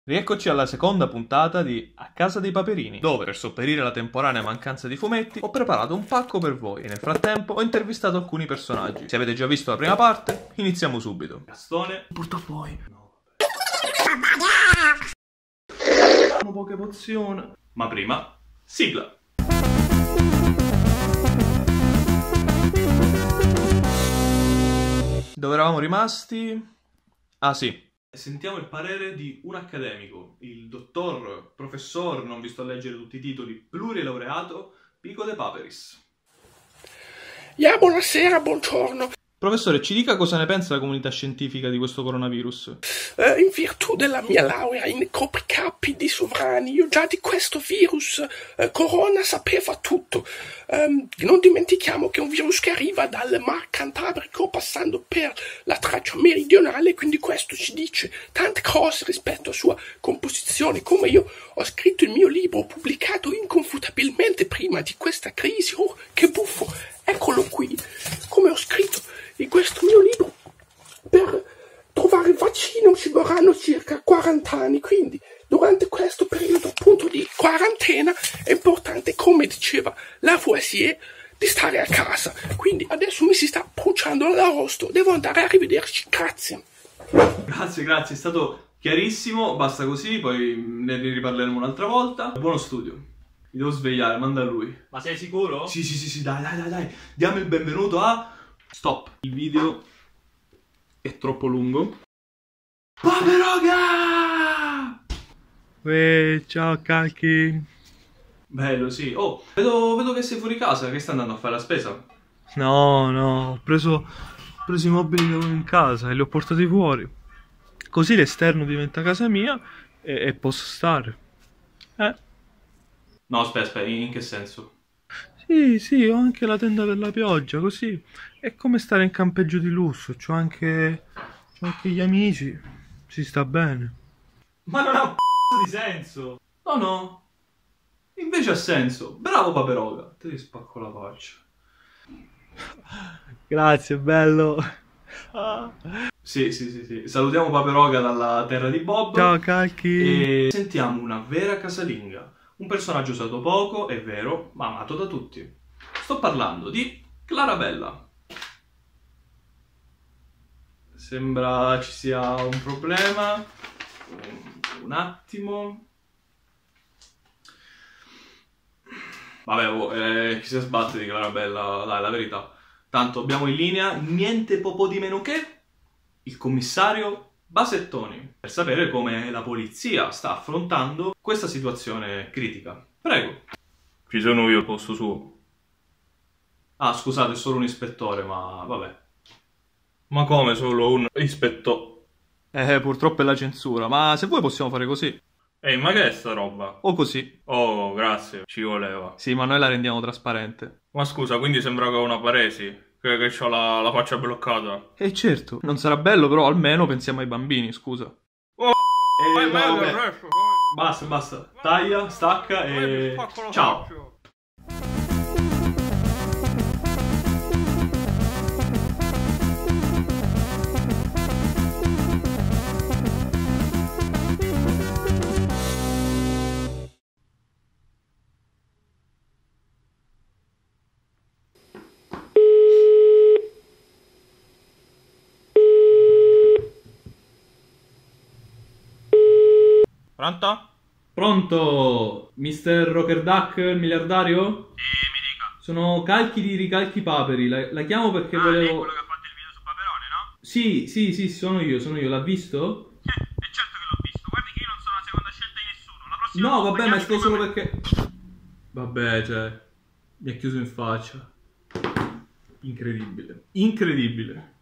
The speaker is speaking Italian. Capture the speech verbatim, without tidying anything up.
Rieccoci alla seconda puntata di A Casa dei Paperini, dove per sopperire alla temporanea mancanza di fumetti ho preparato un pacco per voi e nel frattempo ho intervistato alcuni personaggi. Se avete già visto la prima parte, iniziamo subito. Gastone, porta poi. No, vabbè. Sono poche pozioni. Ma prima, sigla. Dove eravamo rimasti? Ah sì. Sentiamo il parere di un accademico, il dottor, professor, non vi sto a leggere tutti i titoli, plurilaureato, Pico De Paperis. Yeah, buonasera, buongiorno. Professore, ci dica cosa ne pensa la comunità scientifica di questo coronavirus? Eh, in virtù della mia laurea in copricapi di sovrani, io già di questo virus eh, corona sapeva tutto. Um, non dimentichiamo che è un virus che arriva dal Mar Cantabrico passando per la traccia meridionale, quindi questo ci dice tante cose rispetto alla sua composizione. Come io ho scritto il mio libro, pubblicato inconfutabilmente prima di questa crisi. Oh, che buffo! Eccolo qui, come ho scritto in questo mio libro. Per trovare il vaccino ci vorranno circa quaranta anni, quindi durante questo periodo appunto di quarantena è importante, come diceva Lavoisier, di stare a casa. Quindi adesso mi si sta bruciando l'arrosto, devo andare, arrivederci, grazie. Grazie, grazie, è stato chiarissimo, basta così, poi ne riparleremo un'altra volta. Buono studio. Mi devo svegliare, manda a lui. Ma sei sicuro? Sì, sì, sì, sì, dai, dai, dai, dai. Diamo il benvenuto a... Stop. Il video è troppo lungo. Paperoga! Uè, ciao Calchi. Bello, sì. Oh, vedo, vedo che sei fuori casa, che stai andando a fare la spesa? No, no, ho preso, ho preso i mobili che avevo in casa e li ho portati fuori. Così l'esterno diventa casa mia e, e posso stare. Eh? No, aspetta, aspetta, in che senso? Sì, sì, ho anche la tenda per la pioggia, così è come stare in campeggio di lusso. C'ho anche, c'ho anche gli amici, si sta bene. Ma non ha un c***o di senso! No, no. Invece ha senso. Bravo Paperoga. Te ti spacco la faccia. Grazie, bello. Ah. Sì, sì, sì, sì. Salutiamo Paperoga dalla terra di Bob. Ciao Calchi. E sentiamo una vera casalinga. Un personaggio usato poco, è vero, ma amato da tutti. Sto parlando di Clarabella. Sembra ci sia un problema. Un attimo. Vabbè, oh, eh, chi si sbatte di Clarabella, dai, la verità. Tanto abbiamo in linea niente poco di meno che il commissario Basettoni, per sapere come la polizia sta affrontando questa situazione critica. Prego. Ci sono io al posto suo. Ah, scusate, è solo un ispettore, ma vabbè. Ma come solo un ispettore? Eh, purtroppo è la censura, ma se vuoi possiamo fare così. Ehi, ma che è sta roba? O così. Oh, grazie, ci voleva. Sì, ma noi la rendiamo trasparente. Ma scusa, quindi sembra che ho una paresi? Che, che c'ho la, la faccia bloccata? Eh certo, non sarà bello, però almeno pensiamo ai bambini, scusa. Oh, Eh, vai, no, vai, vabbè. resto, Basta, basta. Taglia, stacca e... Ciao. Pronto? Pronto, mister Rocker Duck, il miliardario? Sì, mi dica. Sono Calchi di Ricalchi Paperi, la, la chiamo perché Ah, lei è volevo... quello che ha fatto il video su Paperone, no? Sì, sì, sì, sono io, sono io, l'ha visto? Sì, è certo che l'ho visto. Guardi che io non sono la seconda scelta di nessuno. La prossima No, volta vabbè, ma è sbagliate solo prima me. perché... Vabbè, cioè... Mi ha chiuso in faccia. Incredibile. Incredibile.